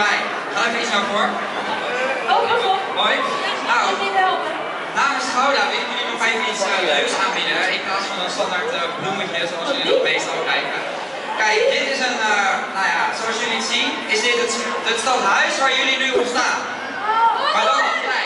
mij. Ga even iets naar voor. Oh, pas op. Mooi. Nou, Ik niet helpen. namens Gouda wil ik jullie nog even iets leuks aanbieden. In plaats van een standaard bloemetje zoals jullie dat meestal krijgen. Kijk, dit is een, nou ja, zoals jullie het zien, is dit het stadhuis waar jullie nu op staan. Maar dan nog klein.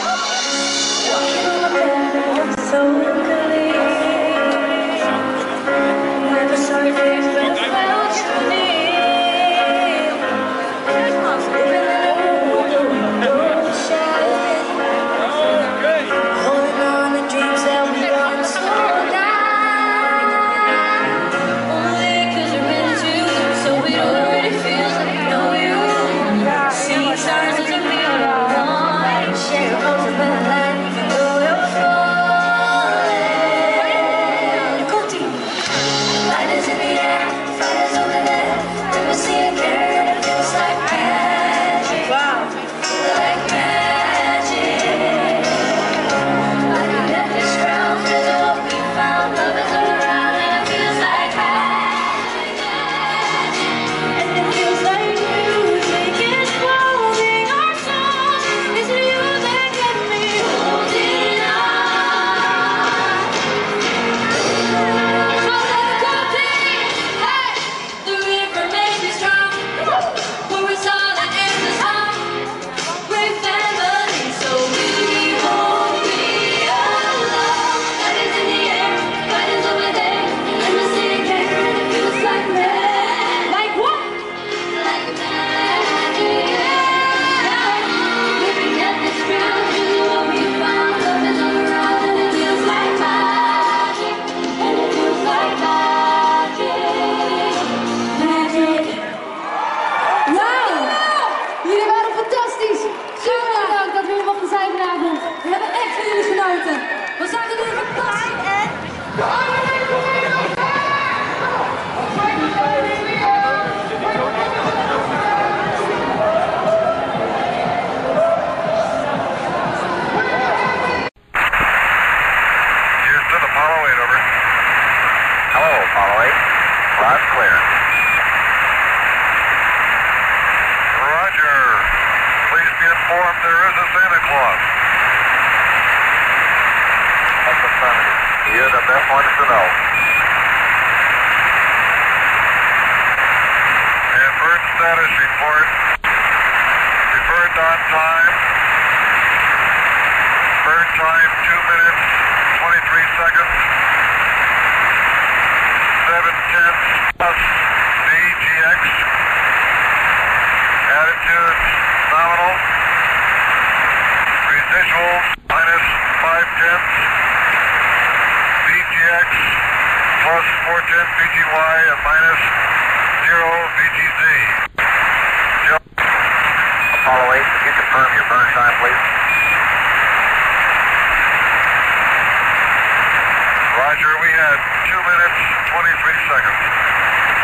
We zagen jullie fantastisch en... Houston, Apollo 8, over. Hello, Apollo 8. Loud clear. Roger. Please be informed there is a Santa Claus. That's affirmative. He is, and that one is to know. And bird status report. Bird on time. Bird time 2 minutes, 23 seconds. 7 tenths plus VGX. Attitude nominal. Residuals minus 5 tenths. VGX plus 4 tenths VGY and minus 0 VGZ. Apollo 8, could you confirm your burn time, please? Roger, we had 2 minutes, 23 seconds.